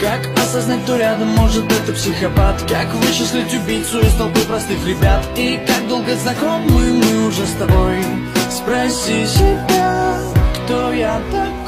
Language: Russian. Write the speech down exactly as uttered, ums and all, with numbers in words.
Как осознать, кто рядом, может это психопат? Как вычислить убийцу из толпы простых ребят? И как долго знакомы мы уже с тобой? Спроси себя, кто я такой?